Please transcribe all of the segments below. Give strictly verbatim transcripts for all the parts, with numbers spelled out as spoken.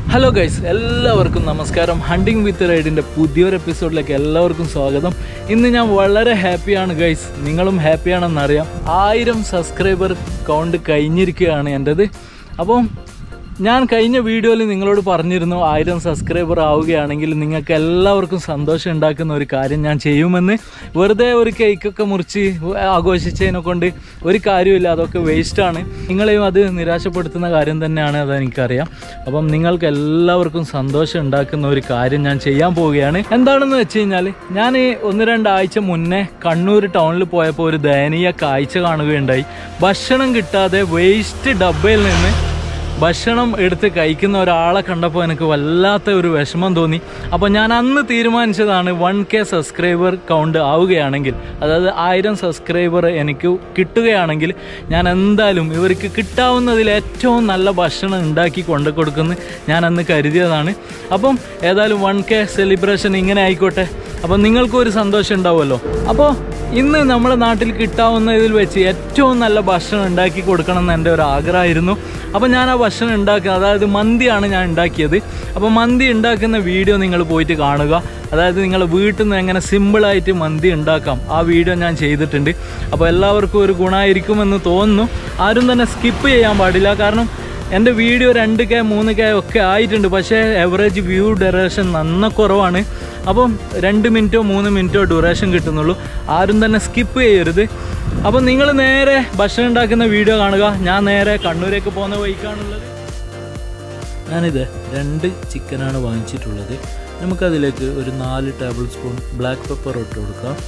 Hello guys, എല്ലാവർക്കും നമസ്കാരം. Hunting വിത്ത് റൈഡിൻ്റെ പുതിയൊരു എപ്പിസോഡിലേക്ക് എല്ലാവർക്കും സ്വാഗതം. ഇന്ന് ഞാൻ വളരെ ഹാപ്പിയാണ് ഗൈസ്, നിങ്ങളും ഹാപ്പിയാണെന്നറിയാം. ആയിരം സബ്സ്ക്രൈബർ കൗണ്ട് കഴിഞ്ഞിരിക്കുകയാണ് എൻ്റെത്. അപ്പം ഞാൻ കഴിഞ്ഞ വീഡിയോയിൽ നിങ്ങളോട് പറഞ്ഞിരുന്നു, ആയിരം സബ്സ്ക്രൈബർ ആവുകയാണെങ്കിൽ നിങ്ങൾക്ക് എല്ലാവർക്കും സന്തോഷം ഉണ്ടാക്കുന്ന ഒരു കാര്യം ഞാൻ ചെയ്യുമെന്ന്. വെറുതെ ഒരു കേക്കൊക്കെ മുറിച്ച് ആഘോഷിച്ചതിനെ കൊണ്ട് ഒരു കാര്യമില്ല, അതൊക്കെ വേസ്റ്റാണ്. നിങ്ങളെയും അത് നിരാശപ്പെടുത്തുന്ന കാര്യം തന്നെയാണ്, അതെനിക്കറിയാം. അപ്പം നിങ്ങൾക്ക് എല്ലാവർക്കും സന്തോഷം ഉണ്ടാക്കുന്ന ഒരു കാര്യം ഞാൻ ചെയ്യാൻ പോവുകയാണ്. എന്താണെന്ന് വെച്ച് കഴിഞ്ഞാൽ, ഞാൻ ഒന്ന് രണ്ടാഴ്ച മുന്നേ കണ്ണൂർ ടൗണിൽ പോയപ്പോൾ ഒരു ദയനീയ കാഴ്ച കാണുകയുണ്ടായി. ഭക്ഷണം കിട്ടാതെ വേസ്റ്റ് ഡബ്ബയിൽ നിന്ന് ഭക്ഷണം എടുത്ത് കഴിക്കുന്ന ഒരാളെ കണ്ടപ്പോൾ എനിക്ക് വല്ലാത്ത ഒരു വിഷമം തോന്നി. അപ്പോൾ ഞാൻ അന്ന് തീരുമാനിച്ചതാണ്, വൺ കെ സബ്സ്ക്രൈബർ കൗണ്ട് ആവുകയാണെങ്കിൽ, അതായത് ആയിരം സബ്സ്ക്രൈബർ എനിക്ക് കിട്ടുകയാണെങ്കിൽ ഞാൻ എന്തായാലും ഇവർക്ക് കിട്ടാവുന്നതിൽ ഏറ്റവും നല്ല ഭക്ഷണം ഉണ്ടാക്കി കൊണ്ടു കൊടുക്കുന്നു ഞാൻ അന്ന് കരുതിയതാണ്. അപ്പം ഏതായാലും വൺ കെ സെലിബ്രേഷൻ ഇങ്ങനെ ആയിക്കോട്ടെ. അപ്പം നിങ്ങൾക്കും ഒരു സന്തോഷം ഉണ്ടാവുമല്ലോ. അപ്പോൾ ഇന്ന് നമ്മുടെ നാട്ടിൽ കിട്ടാവുന്നതിൽ വെച്ച് ഏറ്റവും നല്ല ഭക്ഷണം ഉണ്ടാക്കി കൊടുക്കണം എന്ന് എൻ്റെ ഒരു ആഗ്രഹമായിരുന്നു. അപ്പോൾ ഞാൻ ആ ഭക്ഷണം ഉണ്ടാക്കുക, അതായത് മന്തിയാണ് ഞാൻ ഉണ്ടാക്കിയത്. അപ്പോൾ മന്തി ഉണ്ടാക്കുന്ന വീഡിയോ നിങ്ങൾ പോയിട്ട് കാണുക. അതായത് നിങ്ങൾ വീട്ടിൽ നിന്ന് എങ്ങനെ സിമ്പിളായിട്ട് മന്തി ഉണ്ടാക്കാം, ആ വീഡിയോ ഞാൻ ചെയ്തിട്ടുണ്ട്. അപ്പോൾ എല്ലാവർക്കും ഒരു ഗുണമായിരിക്കുമെന്ന് തോന്നുന്നു. ആരും തന്നെ സ്കിപ്പ് ചെയ്യാൻ പാടില്ല. കാരണം എൻ്റെ വീഡിയോ രണ്ട് കെ മൂന്ന് കെ ഒക്കെ ആയിട്ടുണ്ട്, പക്ഷേ എവറേജ് വ്യൂ ഡ്യൂറേഷൻ നന്ന കുറവാണ്. അപ്പം രണ്ട് മിനിറ്റോ മൂന്ന് മിനിറ്റോ ഡ്യൂറേഷൻ കിട്ടുന്നുള്ളൂ. ആരും തന്നെ സ്കിപ്പ് ചെയ്യരുത്. അപ്പം നിങ്ങൾ നേരെ ഭക്ഷണം ഉണ്ടാക്കുന്ന വീഡിയോ കാണുക. ഞാൻ നേരെ കണ്ണൂരേക്ക് പോകുന്ന വഴിക്കാണുള്ളത്. ഞാനിത് രണ്ട് ചിക്കനാണ് വാങ്ങിച്ചിട്ടുള്ളത്. നമുക്കതിലേക്ക് ഒരു നാല് ടേബിൾ സ്പൂൺ ബ്ലാക്ക് പെപ്പർ ഇട്ട് കൊടുക്കാം.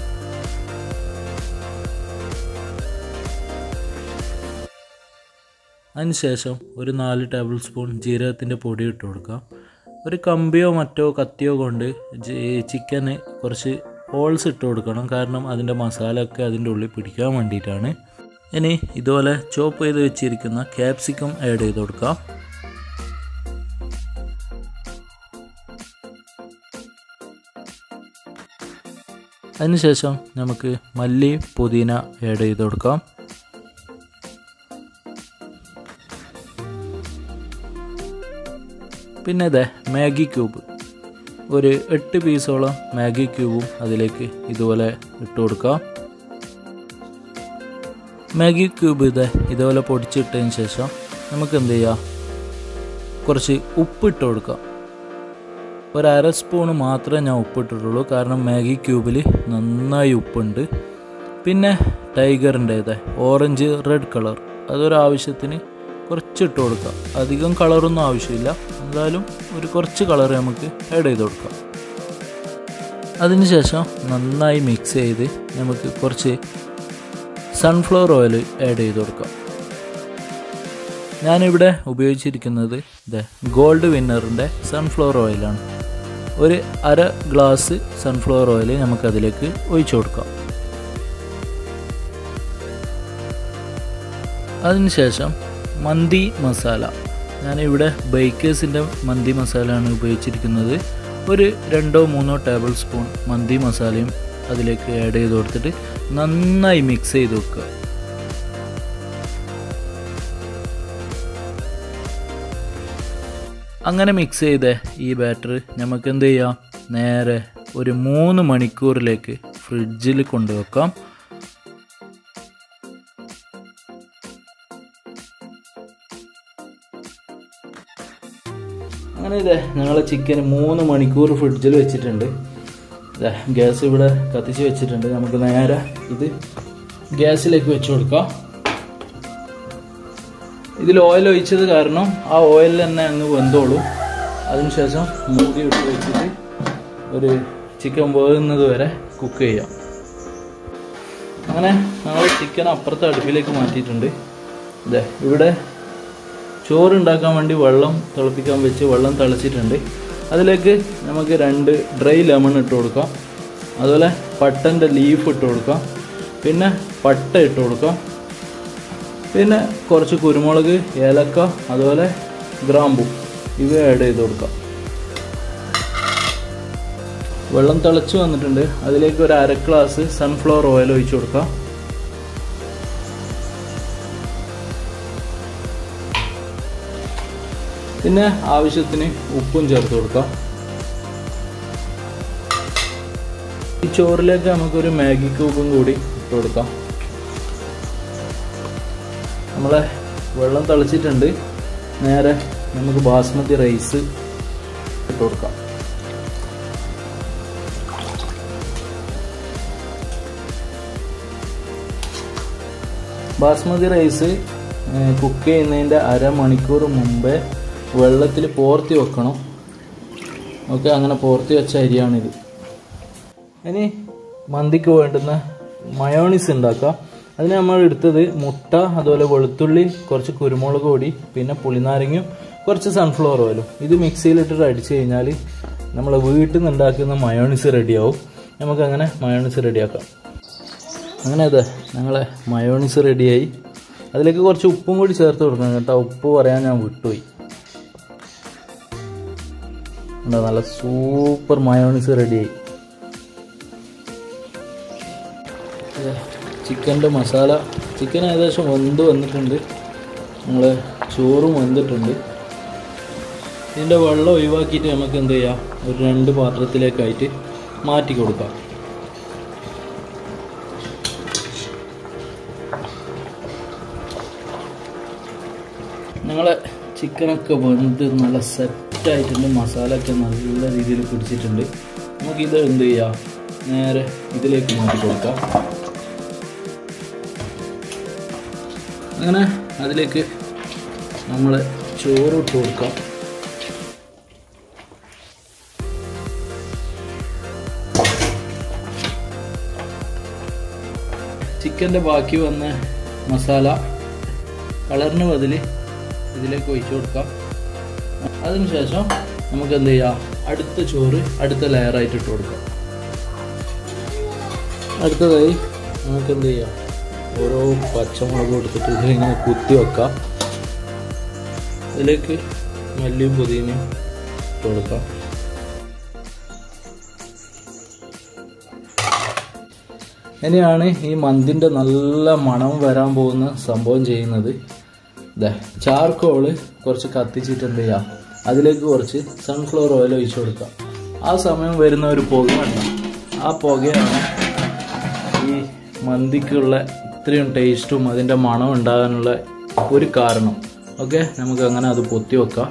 അതിനുശേഷം ഒരു നാല് ടേബിൾ സ്പൂൺ ജീരകത്തിൻ്റെ പൊടി ഇട്ട് കൊടുക്കാം. ഒരു കമ്പിയോ മറ്റോ കത്തിയോ കൊണ്ട് ചിക്കന് കുറച്ച് ഹോൾസ് ഇട്ട് കൊടുക്കണം, കാരണം അതിൻ്റെ മസാല ഒക്കെ അതിൻ്റെ ഉള്ളിൽ പിടിക്കാൻ വേണ്ടിയിട്ടാണ്. ഇനി ഇതുപോലെ ചോപ്പ് ചെയ്ത് വെച്ചിരിക്കുന്ന ക്യാപ്സിക്കം ആഡ് ചെയ്ത് കൊടുക്കാം. അതിനുശേഷം നമുക്ക് മല്ലി പുതിന ആഡ് ചെയ്ത് കൊടുക്കാം. പിന്നെ ഇതേ മാഗി ക്യൂബ്, ഒരു എട്ട് പീസോളം മാഗി ക്യൂബും അതിലേക്ക് ഇതുപോലെ ഇട്ട് കൊടുക്കാം. മാഗി ക്യൂബ് ഇതേ ഇതുപോലെ പൊടിച്ചിട്ടതിന് ശേഷം നമുക്ക് എന്ത് ചെയ്യാം, കുറച്ച് ഉപ്പിട്ട് കൊടുക്കാം. ഒരു അര സ്പൂണ് മാത്രമേ ഞാൻ ഉപ്പിട്ടിട്ടുള്ളൂ, കാരണം മാഗി ക്യൂബിൽ നന്നായി ഉപ്പുണ്ട്. പിന്നെ ടൈഗറിൻ്റെ ഇതേ ഓറഞ്ച് റെഡ് കളർ, അതൊരാവശ്യത്തിന് കുറച്ചിട്ട് കൊടുക്കാം. അധികം കളറൊന്നും ആവശ്യമില്ല, എന്തായാലും ഒരു കുറച്ച് കളർ നമുക്ക് ആഡ് ചെയ്ത് കൊടുക്കാം. അതിനുശേഷം നന്നായി മിക്സ് ചെയ്ത് നമുക്ക് കുറച്ച് സൺഫ്ലവർ ഓയിൽ ആഡ് ചെയ്ത് കൊടുക്കാം. ഞാനിവിടെ ഉപയോഗിച്ചിരിക്കുന്നത് ഇത് ഗോൾഡ് വിന്നറിൻ്റെ സൺഫ്ലവർ ഓയിലാണ്. ഒരു അര ഗ്ലാസ് സൺഫ്ലവർ ഓയിൽ നമുക്കതിലേക്ക് ഒഴിച്ചു കൊടുക്കാം. അതിനുശേഷം മന്തി മസാല, ഞാനിവിടെ ബേക്കേഴ്സിൻ്റെ മന്തി മസാലയാണ് ഉപയോഗിച്ചിരിക്കുന്നത്. ഒരു രണ്ടോ മൂന്നോ ടേബിൾ സ്പൂൺ മന്തി മസാലയും അതിലേക്ക് ആഡ് ചെയ്ത് കൊടുത്തിട്ട് നന്നായി മിക്സ് ചെയ്ത് വെക്കുക. അങ്ങനെ മിക്സ് ചെയ്ത ഈ ബാറ്റർ നമുക്ക് എന്ത് ചെയ്യാം, നേരെ ഒരു മൂന്ന് മണിക്കൂറിലേക്ക് ഫ്രിഡ്ജിൽ കൊണ്ടുവെക്കാം. അങ്ങനെ ഇതേ ഞങ്ങളെ ചിക്കൻ മൂന്ന് മണിക്കൂർ ഫ്രിഡ്ജിൽ വെച്ചിട്ടുണ്ട്. ഇതേ ഗ്യാസ് ഇവിടെ കത്തിച്ച് വെച്ചിട്ടുണ്ട്. നമുക്ക് നേരെ ഇത് ഗ്യാസിലേക്ക് വെച്ച് കൊടുക്കാം. ഇതിൽ ഓയിൽ ഒഴിച്ചത് കാരണം ആ ഓയിലിൽ തന്നെ അങ്ങ് വെന്തോളും. അതിനുശേഷം മൂടി ഇട്ട് വെച്ചിട്ട് ഒരു ചിക്കൻ വേകുന്നത് വരെ കുക്ക് ചെയ്യാം. അങ്ങനെ ഞങ്ങൾ ചിക്കൻ അപ്പുറത്തെ അടുപ്പിലേക്ക് മാറ്റിയിട്ടുണ്ട്. ഇതേ ഇവിടെ ചോറുണ്ടാക്കാൻ വേണ്ടി വെള്ളം തിളപ്പിക്കാൻ വെച്ച് വെള്ളം തിളച്ചിട്ടുണ്ട്. അതിലേക്ക് നമുക്ക് രണ്ട് ഡ്രൈ ലെമൺ ഇട്ട് കൊടുക്കാം. അതുപോലെ പട്ടൻ്റെ ലീഫ് ഇട്ട് കൊടുക്കാം. പിന്നെ പട്ട ഇട്ട് കൊടുക്കാം. പിന്നെ കുറച്ച് കുരുമുളക്, ഏലക്ക, അതുപോലെ ഗ്രാമ്പു ഇവ ആഡ് ചെയ്ത് കൊടുക്കാം. വെള്ളം തിളച്ച് വന്നിട്ടുണ്ട്. അതിലേക്ക് ഒരു അര ഗ്ലാസ് സൺഫ്ലവർ ഓയിൽ ഒഴിച്ചു കൊടുക്കാം. പിന്നെ ആവശ്യത്തിന് ഉപ്പും ചേർത്ത് കൊടുക്കാം. ഈ ചോറിലേക്ക് നമുക്കൊരു മാഗി ക്യൂബും കൂടി ഇട്ട് കൊടുക്കാം. നമ്മളെ വെള്ളം തിളച്ചിട്ടുണ്ട്. നേരെ നമുക്ക് ബാസ്മതി റൈസ് ഇട്ട് കൊടുക്കാം. ബാസ്മതി റൈസ് കുക്ക് ചെയ്യുന്നതിൻ്റെ അരമണിക്കൂർ മുമ്പേ വെള്ളത്തിൽ പോർത്തി വെക്കണം. ഓക്കെ, അങ്ങനെ പോർത്തി വെച്ച അരിയാണിത്. ഇനി മന്തിക്ക് വേണ്ടുന്ന മയോണീസ് ഉണ്ടാക്കാം. അതിന് നമ്മൾ എടുത്തത് മുട്ട, അതുപോലെ വെളുത്തുള്ളി, കുറച്ച് കുരുമുളക് പൊടി, പിന്നെ പുളിനാരങ്ങയും കുറച്ച് സൺഫ്ലവർ ഓയിലും. ഇത് മിക്സിയിലിട്ടിട്ട് അടിച്ചു കഴിഞ്ഞാൽ നമ്മൾ വീട്ടിൽ നിന്ന് ഉണ്ടാക്കുന്ന മയോണീസ് റെഡിയാവും. നമുക്കങ്ങനെ മയോണീസ് റെഡിയാക്കാം. അങ്ങനെ അതെ, ഞങ്ങളെ മയോണീസ് റെഡിയായി. അതിലേക്ക് കുറച്ച് ഉപ്പും കൂടി ചേർത്ത് കൊടുക്കണം കേട്ടോ. ഉപ്പ് പറയാൻ ഞാൻ വിട്ടുപോയി. നല്ല സൂപ്പർ മയോണീസ് റെഡിയായി. ചിക്കൻ്റെ മസാല, ചിക്കൻ ഏകദേശം വെന്ത് വന്നിട്ടുണ്ട്. നമ്മൾ ചോറും വെന്തിട്ടുണ്ട്. ഇതിൻ്റെ വെള്ളം ഒഴിവാക്കിയിട്ട് നമുക്ക് എന്ത് ചെയ്യാം, ഒരു രണ്ട് പാത്രത്തിലേക്കായിട്ട് മാറ്റി കൊടുക്കാം. ഞങ്ങളെ ചിക്കനൊക്കെ വെന്ത് നല്ല സെറ്റായിട്ടുണ്ട്. മസാല ഒക്കെ നല്ല രീതിയിൽ പിടിച്ചിട്ടുണ്ട്. നമുക്കിത് എന്ത് ചെയ്യാം, നേരെ ഇതിലേക്ക് മാറ്റി കൊടുക്കാം. അങ്ങനെ അതിലേക്ക് നമ്മൾ ചോറ് ഇട്ട് കൊടുക്കാം. ചിക്കൻ്റെ ബാക്കി വന്ന മസാല കളറിന് ബദൽ ഇതിലേക്ക് ഒഴിച്ചു കൊടുക്കാം. അതിനുശേഷം നമുക്ക് എന്ത് ചെയ്യാം, അടുത്ത ചോറ് അടുത്ത ലെയറായിട്ട് ഇട്ട് കൊടുക്കാം. അടുത്തതായി നമുക്ക് എന്ത് ചെയ്യാം, ഓരോ പച്ചമുളക് കൊടുത്തിട്ട് ഇതിലിങ്ങനെ കുത്തി വെക്കാം. ഇതിലേക്ക് മല്ലിയും പുതിനയും ഇട്ട് കൊടുക്കാം. ഇനിയാണ് ഈ മന്തിൻ്റെ നല്ല മണം വരാൻ പോകുന്ന സംഭവം ചെയ്യുന്നത്. ഇതേ ചാർക്കോള് കുറച്ച് കത്തിച്ചിട്ട് എന്ത് ചെയ്യാം, അതിലേക്ക് കുറച്ച് സൺഫ്ലവർ ഓയിൽ ഒഴിച്ചു കൊടുക്കാം. ആ സമയം വരുന്ന ഒരു പുക ഉണ്ട്. ആ പുകയാണ് ഈ മന്തിക്കുള്ള ഇത്രയും ടേസ്റ്റും അതിൻ്റെ മണം ഉണ്ടാകാനുള്ള ഒരു കാരണം. ഓക്കെ, നമുക്ക് അങ്ങനെ അത് പൊത്തി വെക്കാം.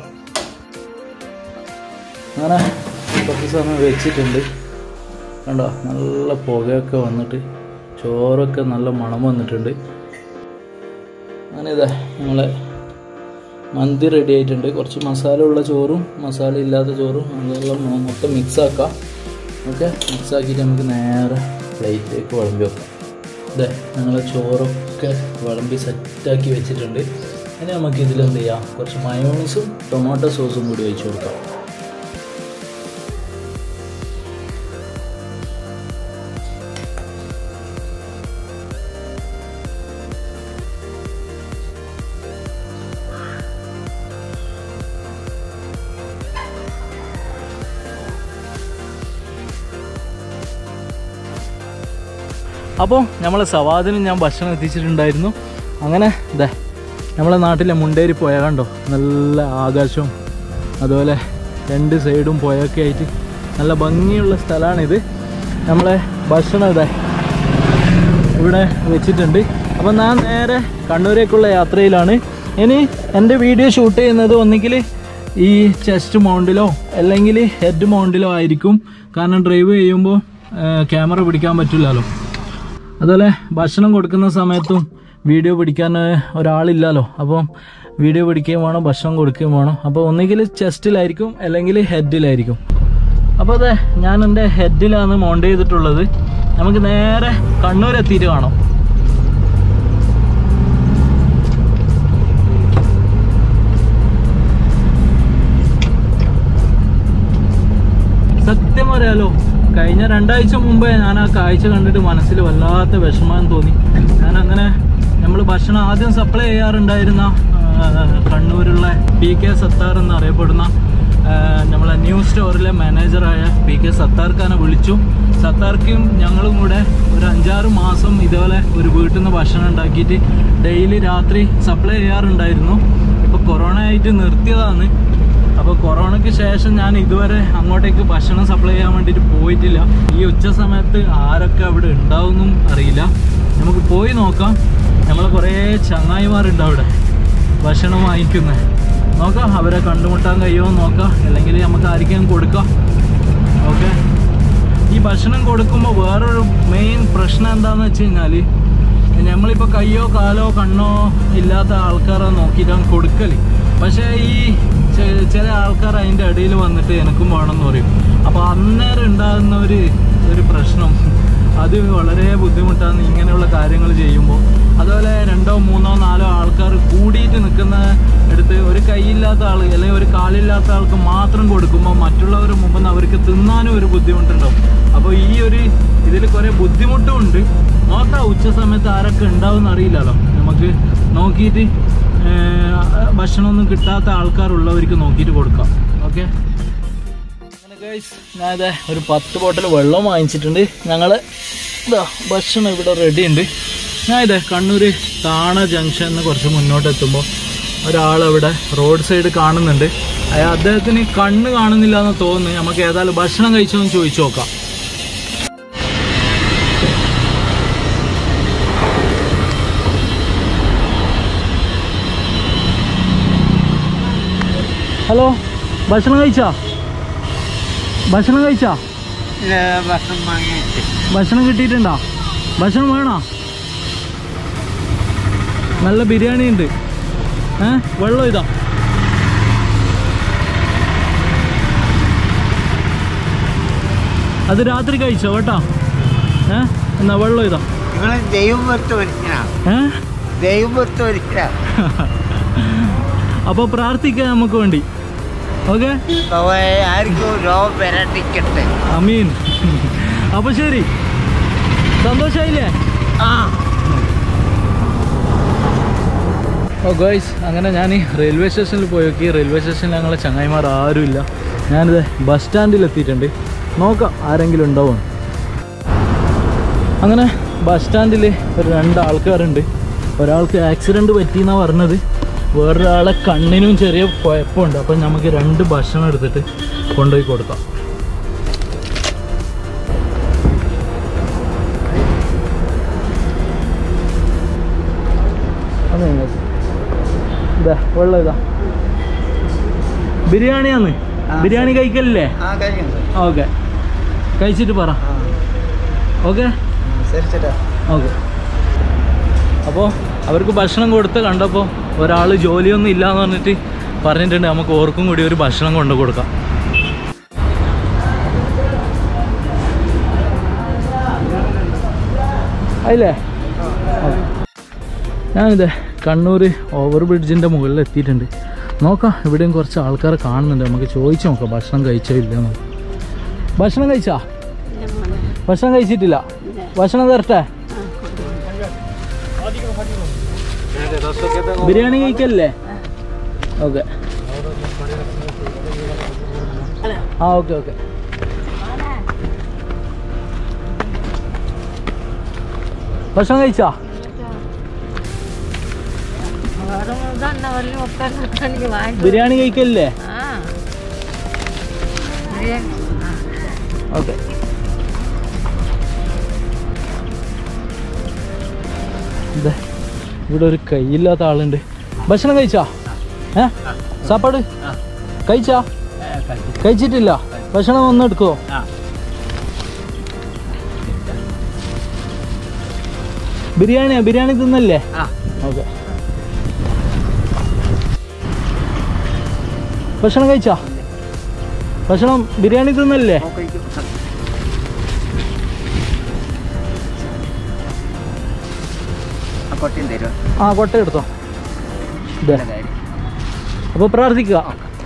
അങ്ങനെ കുറച്ച് സമയം വെച്ചിട്ടുണ്ട്. കണ്ടോ, നല്ല പുകയൊക്കെ വന്നിട്ട് ചോറൊക്കെ നല്ല മണം വന്നിട്ടുണ്ട്. അങ്ങനെ ഇതാ നമ്മളെ മന്തി റെഡി ആയിട്ടുണ്ട്. കുറച്ച് മസാല ഉള്ള ചോറും മസാല ഇല്ലാത്ത ചോറും അതെല്ലാം മൊത്തം മിക്സ് ആക്കാം. ഓക്കെ, മിക്സ് ആക്കിയിട്ട് നമുക്ക് നേരെ പ്ലേറ്റിലേക്ക് വിളമ്പി വെക്കാം. ഇതേ ഞങ്ങൾ ചോറൊക്കെ വിളമ്പി സെറ്റാക്കി വെച്ചിട്ടുണ്ട്. ഇനി നമുക്ക് ഇതിലെന്ത് ചെയ്യാം, കുറച്ച് മയോണീസും ടൊമാറ്റോ സോസും കൂടി ഒഴിച്ചു കൊടുക്കാം. അപ്പോൾ നമ്മളെ സവാദിനും ഞാൻ ഭക്ഷണം എത്തിച്ചിട്ടുണ്ടായിരുന്നു. അങ്ങനെ ഇതേ നമ്മളെ നാട്ടിലെ മുണ്ടേരി പുഴ കണ്ടോ, നല്ല ആകാശവും അതുപോലെ രണ്ട് സൈഡും പുഴയൊക്കെ ആയിട്ട് നല്ല ഭംഗിയുള്ള സ്ഥലമാണിത്. നമ്മളെ ഭക്ഷണം ഇതേ ഇവിടെ വെച്ചിട്ടുണ്ട്. അപ്പോൾ ഞാൻ നേരെ കണ്ണൂരേക്കുള്ള യാത്രയിലാണ്. ഇനി എൻ്റെ വീഡിയോ ഷൂട്ട് ചെയ്യുന്നത് ഒന്നുകിൽ ഈ ചെസ്റ്റ് മൗണ്ടിലോ അല്ലെങ്കിൽ ഹെഡ് മൗണ്ടിലോ ആയിരിക്കും. കാരണം ഡ്രൈവ് ചെയ്യുമ്പോൾ ക്യാമറ പിടിക്കാൻ പറ്റില്ലല്ലോ. അതുപോലെ ഭക്ഷണം കൊടുക്കുന്ന സമയത്തും വീഡിയോ പിടിക്കാൻ ഒരാളില്ലല്ലോ. അപ്പം വീഡിയോ പിടിക്കുകയും വേണം, ഭക്ഷണം കൊടുക്കുകയും വേണം. അപ്പോൾ ഒന്നുകിൽ ചെസ്റ്റിലായിരിക്കും അല്ലെങ്കിൽ ഹെഡിലായിരിക്കും. അപ്പോൾ അതെ, ഞാൻ എൻ്റെ ഹെഡിലാണ് മൗണ്ട് ചെയ്തിട്ടുള്ളത്. നമുക്ക് നേരെ കണ്ണൂർ എത്തിയിട്ട് കാണാം. സത്യം പറയാലോ, കഴിഞ്ഞ രണ്ടാഴ്ച മുമ്പേ ഞാൻ ആ കാഴ്ച കണ്ടിട്ട് മനസ്സിൽ വല്ലാത്ത വിഷമം തോന്നി. ഞാൻ അങ്ങനെ നമ്മൾ ഭക്ഷണം ആദ്യം സപ്ലൈ ചെയ്യാറുണ്ടായിരുന്ന കണ്ണൂരുള്ള പി കെ സത്താർ എന്നറിയപ്പെടുന്ന നമ്മളെ ന്യൂ സ്റ്റോറിലെ മാനേജറായ പി കെ സത്താർക്കാനെ വിളിച്ചു. സത്താർക്കും ഞങ്ങളും കൂടെ ഒരു അഞ്ചാറ് മാസം ഇതുപോലെ ഒരു വീട്ടിൽ നിന്ന് ഭക്ഷണം ഉണ്ടാക്കിയിട്ട് ഡെയിലി രാത്രി സപ്ലൈ ചെയ്യാറുണ്ടായിരുന്നു. ഇപ്പോൾ കൊറോണ ആയിട്ട് നിർത്തിയതാണ്. ഉച്ചയ്ക്ക് ശേഷം ഞാൻ ഇതുവരെ അങ്ങോട്ടേക്ക് ഭക്ഷണം സപ്ലൈ ചെയ്യാൻ വേണ്ടിയിട്ട് പോയിട്ടില്ല. ഈ ഉച്ച സമയത്ത് ആരൊക്കെ അവിടെ ഉണ്ടാവുമെന്നും അറിയില്ല. നമുക്ക് പോയി നോക്കാം. നമ്മളെ കുറേ ചങ്ങായിമാരുണ്ട് അവിടെ ഭക്ഷണം വാങ്ങിക്കുന്നത്. നോക്കാം അവരെ കണ്ടുമുട്ടാൻ കഴിയുമോ നോക്കാം, അല്ലെങ്കിൽ നമുക്ക് ആർക്കും കൊടുക്കാം. ഓക്കെ, ഈ ഭക്ഷണം കൊടുക്കുമ്പോൾ വേറൊരു മെയിൻ പ്രശ്നം എന്താണെന്ന് വെച്ച് കഴിഞ്ഞാൽ, നമ്മളിപ്പോൾ കയ്യോ കാലോ കണ്ണോ ഇല്ലാത്ത ആൾക്കാരെ നോക്കിയിട്ടാണ് കൊടുക്കൽ. പക്ഷേ ഈ ചില ആൾക്കാർ അതിൻ്റെ ഇടയിൽ വന്നിട്ട് എനിക്കും വേണമെന്ന് പറയും. അപ്പോൾ അന്നേരം ഉണ്ടാകുന്ന ഒരു ഒരു പ്രശ്നം അത് വളരെ ബുദ്ധിമുട്ടാണ് ഇങ്ങനെയുള്ള കാര്യങ്ങൾ ചെയ്യുമ്പോൾ. അതുപോലെ രണ്ടോ മൂന്നോ നാലോ ആൾക്കാർ കൂടിയിട്ട് നിൽക്കുന്ന അടുത്ത് ഒരു കൈയില്ലാത്ത ആൾ അല്ലെങ്കിൽ ഒരു കാലില്ലാത്ത ആൾക്ക് മാത്രം കൊടുക്കുമ്പോൾ മറ്റുള്ളവർ മുമ്പ് അവർക്ക് തിന്നാനും ഒരു ബുദ്ധിമുട്ടുണ്ടാവും. അപ്പോൾ ഈ ഒരു ഇതിൽ കുറേ ബുദ്ധിമുട്ടും ഉണ്ട്. നോക്കാം ഉച്ച സമയത്ത് ആരൊക്കെ ഉണ്ടാവും എന്നറിയില്ലല്ലോ. നമുക്ക് നോക്കിയിട്ട് ഭക്ഷണമൊന്നും കിട്ടാത്ത ആൾക്കാരുള്ളവർക്ക് നോക്കിയിട്ട് കൊടുക്കാം. ഓക്കെ, അങ്ങനെ ഗൈസ് ഞാൻ ഇതേ ഒരു പത്ത് ബോട്ടിൽ വെള്ളം വാങ്ങിച്ചിട്ടുണ്ട്. ഞങ്ങൾ ഇതാ ഭക്ഷണം ഇവിടെ റെഡി ഉണ്ട്. ഞാൻ ഇതേ കണ്ണൂർ താണ ജംഗ്ഷനിൽ കുറച്ച് മുന്നോട്ട് എത്തുമ്പോൾ ഒരാളവിടെ റോഡ് സൈഡ് കാണുന്നുണ്ട്. അയാൾ അദ്ദേഹത്തിന് കണ്ണ് കാണുന്നില്ല എന്ന് തോന്നുന്നു. നമുക്ക് ഏതായാലും ഭക്ഷണം കഴിച്ചോ എന്ന് ചോദിച്ചു നോക്കാം. ഹലോ, ഭക്ഷണം കഴിച്ചാ? ഭക്ഷണം കഴിച്ചാ? ഭക്ഷണം കിട്ടിയിട്ടുണ്ടോ? ഭക്ഷണം വേണോ? നല്ല ബിരിയാണി ഉണ്ട്. ഏ വെള്ളം ഇതാ. അത് രാത്രി കഴിച്ചോ കേട്ടോ? ഏ എന്നാ വെള്ളം ഇതാ. അപ്പൊ പ്രാർത്ഥിക്കാം നമുക്ക് വേണ്ടി. ഓക്കെ, അമീൻ. അപ്പൊ ശരി, സന്തോഷായില്ലേ? ഓ ഗൈസ്, അങ്ങനെ ഞാൻ റെയിൽവേ സ്റ്റേഷനിൽ പോയി നോക്കി. റെയിൽവേ സ്റ്റേഷനിൽ ഞങ്ങളെ ചങ്ങായിമാർ ആരുമില്ല. ഞാനിത് ബസ് സ്റ്റാൻഡിൽ എത്തിയിട്ടുണ്ട്. നോക്കാം ആരെങ്കിലും ഉണ്ടാവും. അങ്ങനെ ബസ് സ്റ്റാൻഡിൽ ഒരു രണ്ട് ആൾക്കാരുണ്ട്. ഒരാൾക്ക് ആക്സിഡൻറ്റ് പറ്റിയെന്നാണ് പറഞ്ഞത്. വേറൊരാളെ കണ്ണിനും ചെറിയ കുഴപ്പമുണ്ട്. അപ്പം നമുക്ക് രണ്ട് ഭക്ഷണം എടുത്തിട്ട് കൊണ്ടുപോയി കൊടുക്കാം. അതെ, ഇതാ വെള്ളം ഇതാ. ബിരിയാണിയാന്ന്. ബിരിയാണി കഴിക്കലില്ലേ? ഓക്കെ, കഴിച്ചിട്ട് പറ. Okay okay. അപ്പോൾ അവർക്ക് ഭക്ഷണം കൊടുത്ത് കണ്ടപ്പോൾ ഒരാൾ ജോലിയൊന്നും ഇല്ലയെന്ന് പറഞ്ഞിട്ട് പറഞ്ഞിട്ടുണ്ട്. നമുക്ക് ഓർക്കും കൂടി ഒരു ഭക്ഷണം കൊണ്ടു കൊടുക്കാം. അല്ലേ? ഞാനിത് കണ്ണൂർ ഓവർ ബ്രിഡ്ജിൻ്റെ മുകളിൽ എത്തിയിട്ടുണ്ട്. നോക്കാം, ഇവിടെയും കുറച്ച് ആൾക്കാരെ കാണുന്നുണ്ട്. നമുക്ക് ചോദിച്ചു നോക്കാം ഭക്ഷണം കഴിച്ചോ ഇല്ലയെന്ന്. ഭക്ഷണം കഴിച്ചാ? ഭക്ഷണം കഴിച്ചിട്ടില്ല. ഭക്ഷണം തരട്ടെ? ബിരിയാണി കഴിക്കല്ലേ? ഓക്കെ, ആ ഓക്കെ ഓക്കെ. ഭക്ഷണം കഴിച്ചാ? ബിരിയാണി കഴിക്കല്ലേ? ഓക്കെ. ഇതാ ഇവിടെ ഒരു കൈയില്ലാത്ത ആളുണ്ട്. ഭക്ഷണം കഴിച്ചാ? ഏ സാപ്പാട് കഴിച്ചാ? കഴിച്ചിട്ടില്ല. ഭക്ഷണം ഒന്ന് എടുക്കുമോ? ബിരിയാണിയാ? ബിരിയാണി തിന്നല്ലേ? ഓക്കെ. ഭക്ഷണം കഴിച്ചാ? ഭക്ഷണം ബിരിയാണി തിന്നല്ലേ? ആ കൊട്ട എടുത്തോ. അപ്പോൾ പ്രാർത്ഥിക്കുക.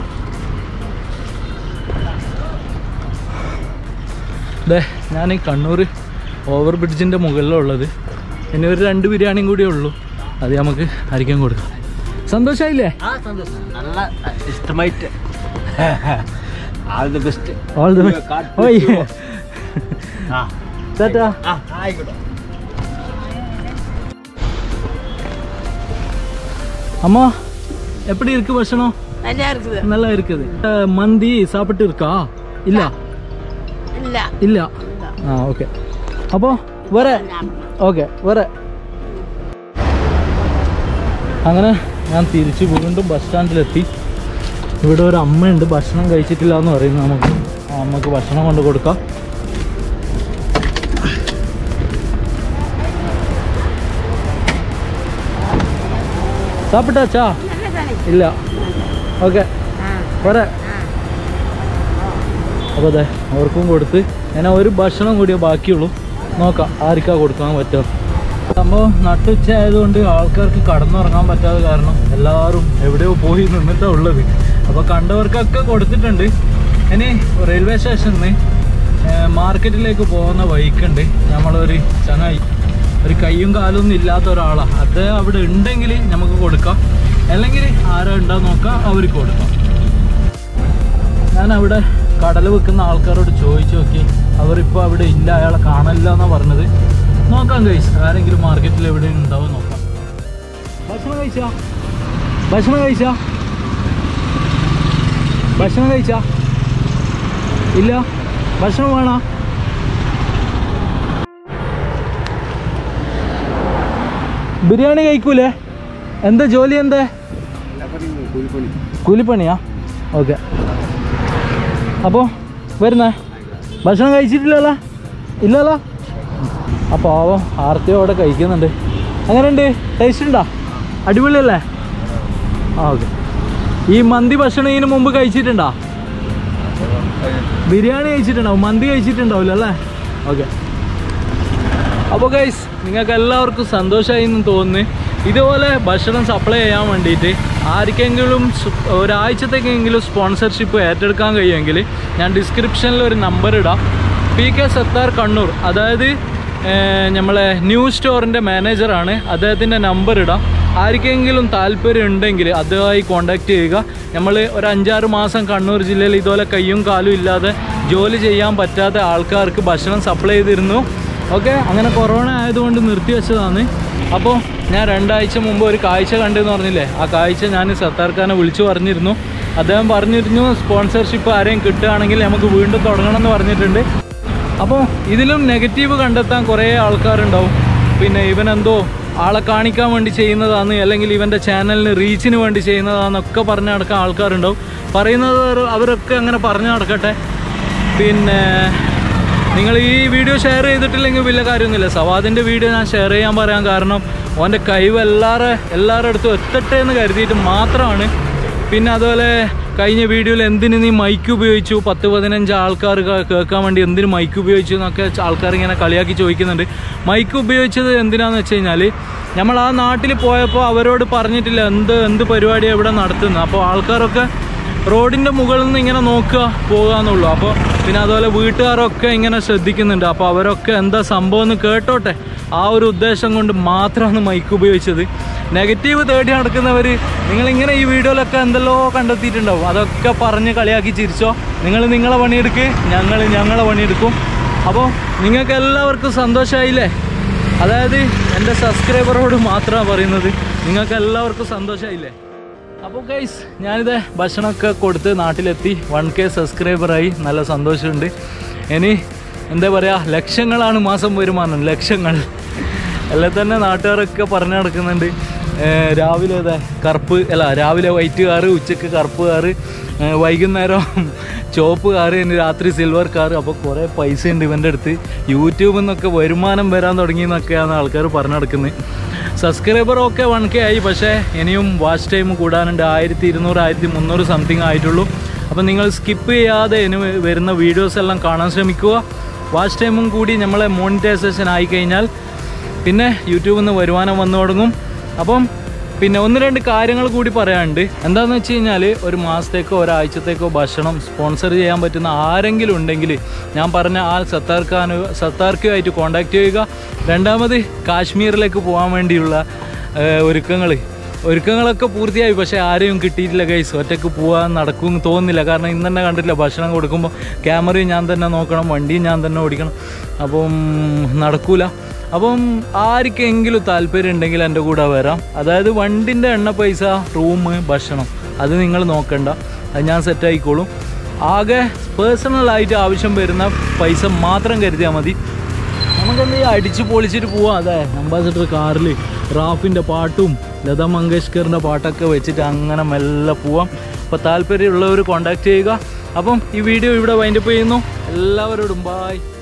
അതെ, ഞാൻ ഈ കണ്ണൂർ ഓവർ ബ്രിഡ്ജിൻ്റെ മുകളിലുള്ളത്. ഇനി ഒരു രണ്ട് ബിരിയാണിയും കൂടിയേ ഉള്ളൂ. അത് നമുക്ക് ആയിരിക്കാൻ കൊടുക്കാം. സന്തോഷമായില്ലേ? നല്ല ഇഷ്ടമായിട്ട്. All the best. All the best. ഓയ് ടാറ്റാ. ആയിക്കോട്ടെ. அம்மா எப்படி இருக்கு பஷனம்? நல்லா இருக்குது. மந்தி சாப்பிட்டு இருக்கா? இல்ல இல்ல. ആ ഓക്കെ. അപ്പോൾ വരെ ഓക്കെ വരെ. അങ്ങനെ ഞാൻ തിരിച്ച് വീണ്ടും ബസ് സ്റ്റാൻഡിലെത്തി. ഇവിടെ ഒരു അമ്മയുണ്ട്, ഭക്ഷണം കഴിച്ചിട്ടില്ല എന്ന് പറയുന്നത്. നമുക്ക് ആ അമ്മക്ക് ഭക്ഷണം കൊണ്ട് കൊടുക്കാം. സാപ്പിട്ടാച്ചാ? ഇല്ല. ഓക്കെ വരെ. അപ്പോൾ അതെ അവർക്കും കൊടുത്ത് ഞാൻ ഒരു ഭക്ഷണം കൂടിയേ ബാക്കിയുള്ളൂ. നോക്കാം ആർക്കാ കൊടുക്കാൻ പറ്റുക. സംഭവം നട്ടുച്ച ആയതുകൊണ്ട് ആൾക്കാർക്ക് കടന്നുറങ്ങാൻ പറ്റാതെ കാരണം എല്ലാവരും എവിടെയോ പോയി നിന്നിട്ടാണ് ഉള്ളത്. അപ്പോൾ കണ്ടവർക്കൊക്കെ കൊടുത്തിട്ടുണ്ട്. ഇനി റെയിൽവേ സ്റ്റേഷനിൽ നിന്ന് മാർക്കറ്റിലേക്ക് പോകുന്ന വഴിക്കുണ്ട് നമ്മളൊരു ചങ്ങായി, ഒരു കയ്യും കാലൊന്നും ഇല്ലാത്ത ഒരാളാണ്. അത് അവിടെ ഉണ്ടെങ്കിൽ നമുക്ക് കൊടുക്കാം, അല്ലെങ്കിൽ ആരോ ഉണ്ടാവും നോക്കാം അവർക്ക് കൊടുക്കാം. ഞാൻ അവിടെ കടൽ വെക്കുന്ന ആൾക്കാരോട് ചോദിച്ചു നോക്കി, അവരിപ്പോൾ അവിടെ ഇല്ല, അയാളെ കാണില്ല എന്നാണ് പറഞ്ഞത്. നോക്കാം ഗൈസ്, ആരെങ്കിലും മാർക്കറ്റിൽ എവിടെ ഉണ്ടാവും നോക്കാം. ഭക്ഷണം കഴിച്ചാ? ഭക്ഷണം കഴിച്ചാ? ഭക്ഷണം കഴിച്ചാ? ഇല്ല. ഭക്ഷണം വേണോ? ബിരിയാണി കഴിക്കൂലേ? എന്താ ജോലി? എന്താ കൂലിപ്പണിയാ? ഓക്കെ. അപ്പോൾ വരുന്നേ? ഭക്ഷണം കഴിച്ചിട്ടില്ലല്ലോ? ഇല്ലല്ലോ. അപ്പോൾ ആവോ ആർത്തിയോടെ കഴിക്കുന്നുണ്ട്. എങ്ങനെയുണ്ട്? ടേസ്റ്റ് ഉണ്ടോ? അടിപൊളിയല്ലേ? ആ ഓക്കെ. ഈ മന്തി ഭക്ഷണം ഇതിന് മുമ്പ് കഴിച്ചിട്ടുണ്ടോ? ബിരിയാണി കഴിച്ചിട്ടുണ്ടാവും, മന്തി കഴിച്ചിട്ടുണ്ടാവില്ല അല്ലേ? ഓക്കെ. അപ്പോൾ ഗൈസ് നിങ്ങൾക്ക് എല്ലാവർക്കും സന്തോഷമായി എന്ന് തോന്നുന്നു. ഇതുപോലെ ഭക്ഷണം സപ്ലൈ ചെയ്യാൻ വേണ്ടിയിട്ട് ആർക്കെങ്കിലും ഒരാഴ്ചത്തേക്കെങ്കിലും സ്പോൺസർഷിപ്പ് ഏറ്റെടുക്കാൻ കഴിയുമെങ്കിൽ ഞാൻ ഡിസ്ക്രിപ്ഷനിൽ ഒരു നമ്പർ ഇടാം. പി കെ സത്താർ കണ്ണൂർ, അതായത് നമ്മളെ ന്യൂ സ്റ്റോറിൻ്റെ മാനേജറാണ്, അദ്ദേഹത്തിൻ്റെ നമ്പർ ഇടാം. ആർക്കെങ്കിലും താല്പര്യം ഉണ്ടെങ്കിൽ അതുമായി കോൺടാക്റ്റ് ചെയ്യുക. നമ്മൾ ഒരു അഞ്ചാറ് മാസം കണ്ണൂർ ജില്ലയിൽ ഇതുപോലെ കയ്യും കാലും ഇല്ലാതെ ജോലി ചെയ്യാൻ പറ്റാത്ത ആൾക്കാർക്ക് ഭക്ഷണം സപ്ലൈ ചെയ്തിരുന്നു. ഓക്കെ. അങ്ങനെ കൊറോണ ആയതുകൊണ്ട് നിർത്തിവെച്ചതാണ്. അപ്പോൾ ഞാൻ രണ്ടാഴ്ച മുമ്പ് ഒരു കാഴ്ച കണ്ടെന്ന് പറഞ്ഞില്ലേ, ആ കാഴ്ച ഞാൻ സത്താർഖാനെ വിളിച്ചു പറഞ്ഞിരുന്നു. അദ്ദേഹം പറഞ്ഞിരുന്നു സ്പോൺസർഷിപ്പ് ആരെയും കിട്ടുകയാണെങ്കിൽ നമുക്ക് വീണ്ടും തുടങ്ങണം എന്ന് പറഞ്ഞിട്ടുണ്ട്. അപ്പോൾ ഇതിലും നെഗറ്റീവ് കണ്ടെത്താൻ കുറേ ആൾക്കാരുണ്ടാവും. പിന്നെ ഇവനെന്തോ ആളെ കാണിക്കാൻ വേണ്ടി ചെയ്യുന്നതാണ്, അല്ലെങ്കിൽ ഇവൻ്റെ ചാനലിന് റീച്ചിന് വേണ്ടി ചെയ്യുന്നതാണെന്നൊക്കെ പറഞ്ഞ് നടക്കാൻ ആൾക്കാരുണ്ടാവും. പറയുന്നത് അവരൊക്കെ അങ്ങനെ പറഞ്ഞു നടക്കട്ടെ. പിന്നെ നിങ്ങൾ ഈ വീഡിയോ ഷെയർ ചെയ്തിട്ടില്ലെങ്കിൽ വലിയ കാര്യമൊന്നുമില്ല. സവാദിൻ്റെ വീഡിയോ ഞാൻ ഷെയർ ചെയ്യാൻ പറയാൻ കാരണം ഓൻ്റെ കഴിവ് എല്ലാവരുടെ എല്ലാവരുടെ അടുത്തും എത്തട്ടെ എന്ന് കരുതിയിട്ട് മാത്രമാണ്. പിന്നെ അതുപോലെ കഴിഞ്ഞ വീഡിയോയിൽ എന്തിന് നീ മൈക്ക് ഉപയോഗിച്ചു, പത്ത് പതിനഞ്ച് ആൾക്കാർ കേൾക്കാൻ വേണ്ടി എന്തിന് മൈക്ക് ഉപയോഗിച്ചു എന്നൊക്കെ ആൾക്കാർ ഇങ്ങനെ കളിയാക്കി ചോദിക്കുന്നുണ്ട്. മൈക്ക് ഉപയോഗിച്ചത് എന്തിനാന്ന് വെച്ച് കഴിഞ്ഞാൽ നമ്മൾ ആ നാട്ടിൽ പോയപ്പോൾ അവരോട് പറഞ്ഞിട്ടില്ല എന്ത് എന്ത് പരിപാടിയാണ് ഇവിടെ നടത്തുന്നത്. അപ്പോൾ ആൾക്കാരൊക്കെ റോഡിൻ്റെ മുകളിൽ നിന്ന് ഇങ്ങനെ നോക്കുക പോകുക എന്നുള്ളൂ. അപ്പോൾ പിന്നെ അതുപോലെ വീട്ടുകാരൊക്കെ ഇങ്ങനെ ശ്രദ്ധിക്കുന്നുണ്ട്. അപ്പോൾ അവരൊക്കെ എന്താ സംഭവം എന്ന് കേട്ടോട്ടെ, ആ ഒരു ഉദ്ദേശം കൊണ്ട് മാത്രമാണ് മൈക്ക് ഉപയോഗിച്ചത്. നെഗറ്റീവ് തേടി നടക്കുന്നവർ നിങ്ങളിങ്ങനെ ഈ വീഡിയോയിലൊക്കെ എന്തെല്ലോ കണ്ടെത്തിയിട്ടുണ്ടാവും. അതൊക്കെ പറഞ്ഞ് കളിയാക്കി ചിരിച്ചോ. നിങ്ങൾ നിങ്ങളെ പണിയെടുക്ക്, ഞങ്ങൾ ഞങ്ങളെ പണിയെടുക്കും. അപ്പോൾ നിങ്ങൾക്ക് എല്ലാവർക്കും സന്തോഷമായില്ലേ? അതായത് എൻ്റെ സബ്സ്ക്രൈബറോട് മാത്രമാണ് പറയുന്നത്, നിങ്ങൾക്ക് എല്ലാവർക്കും സന്തോഷമായില്ലേ? അപ്പോൾ ഗൈസ് ഞാനിത് ഭക്ഷണമൊക്കെ കൊടുത്ത് നാട്ടിലെത്തി. വൺ കെ സബ്സ്ക്രൈബറായി, നല്ല സന്തോഷമുണ്ട്. ഇനി എന്താ പറയുക, ലക്ഷങ്ങളാണ് മാസം വരുമാനം, ലക്ഷങ്ങൾ. എല്ലാം തന്നെ നാട്ടുകാരൊക്കെ പറഞ്ഞു നടക്കുന്നുണ്ട്. രാവിലെ അതെ കറുപ്പ് അല്ല രാവിലെ വൈറ്റ് കാറ്, ഉച്ചക്ക് കറുപ്പ് കാറ്, വൈകുന്നേരം ചുവപ്പ് കാറ്, ഇനി രാത്രി സിൽവർ കാറ്. അപ്പോൾ കുറേ പൈസ ഉണ്ട് ഇവൻ്റെ അടുത്ത്. യൂട്യൂബിൽ നിന്നൊക്കെ വരുമാനം വരാൻ തുടങ്ങിയെന്നൊക്കെയാണ് ആൾക്കാർ പറഞ്ഞു നടക്കുന്നത്. സബ്സ്ക്രൈബറൊക്കെ വൺ കെ ആയി, പക്ഷേ ഇനിയും വാച്ച് ടൈം കൂടാനുണ്ട്. ആയിരത്തി ഇരുന്നൂറ് ആയിരത്തി മുന്നൂറ് സംതിങ് ആയിട്ടുള്ളൂ. അപ്പോൾ നിങ്ങൾ സ്കിപ്പ് ചെയ്യാതെ ഇനി വരുന്ന വീഡിയോസ് എല്ലാം കാണാൻ ശ്രമിക്കുക. വാച്ച് ടൈമും കൂടി നമ്മളെ മോണിറ്റൈസേഷൻ ആയിക്കഴിഞ്ഞാൽ പിന്നെ യൂട്യൂബിൽ നിന്ന് വരുമാനം വന്നു തുടങ്ങും. അപ്പം പിന്നെ ഒന്ന് രണ്ട് കാര്യങ്ങൾ കൂടി പറയാനുണ്ട്. എന്താണെന്ന് വെച്ച് കഴിഞ്ഞാൽ ഒരു മാസത്തേക്കോ ഒരാഴ്ചത്തേക്കോ ഭക്ഷണം സ്പോൺസർ ചെയ്യാൻ പറ്റുന്ന ആരെങ്കിലും ഉണ്ടെങ്കിൽ ഞാൻ പറഞ്ഞ ആ സത്താർഖാനു സത്താർക്കുമായിട്ട് കോൺടാക്റ്റ് ചെയ്യുക. രണ്ടാമത് കാശ്മീരിലേക്ക് പോകാൻ വേണ്ടിയുള്ള ഒരുക്കങ്ങൾ ഒരുക്കങ്ങളൊക്കെ പൂർത്തിയായി, പക്ഷേ ആരെയും കിട്ടിയിട്ടില്ല ഗൈസ്. ഒറ്റയ്ക്ക് പോകാൻ നടക്കുമെന്ന് തോന്നുന്നില്ല. കാരണം ഇന്ന് തന്നെ കണ്ടിട്ടില്ല, ഭക്ഷണം കൊടുക്കുമ്പോൾ ക്യാമറയും ഞാൻ തന്നെ നോക്കണം, വണ്ടിയും ഞാൻ തന്നെ ഓടിക്കണം. അപ്പം നടക്കൂല. അപ്പം ആർക്കെങ്കിലും താല്പര്യം ഉണ്ടെങ്കിൽ എൻ്റെ കൂടെ വരാം. അതായത് വണ്ടിൻ്റെ എണ്ണ പൈസ, റൂം, ഭക്ഷണം അത് നിങ്ങൾ നോക്കണ്ട, അത് ഞാൻ സെറ്റായിക്കോളും. ആകെ പേഴ്സണലായിട്ട് ആവശ്യം വരുന്ന പൈസ മാത്രം കരുതിയാൽ മതി. നമുക്കെന്ത് ചെയ്യാം, അടിച്ച് പൊളിച്ചിട്ട് പോവാം. അതെ, അംബാസഡർ കാറിൽ റാഫിൻ്റെ പാട്ടും ലതാ മങ്കേഷ്കറിൻ്റെ പാട്ടൊക്കെ വെച്ചിട്ട് അങ്ങനെ മെല്ലെ പോവാം. അപ്പോൾ താല്പര്യമുള്ളവർ കോൺടാക്റ്റ് ചെയ്യുക. അപ്പം ഈ വീഡിയോ ഇവിടെ വൈൻഡപ്പ് ചെയ്യുന്നു. എല്ലാവരോടും ബായ്.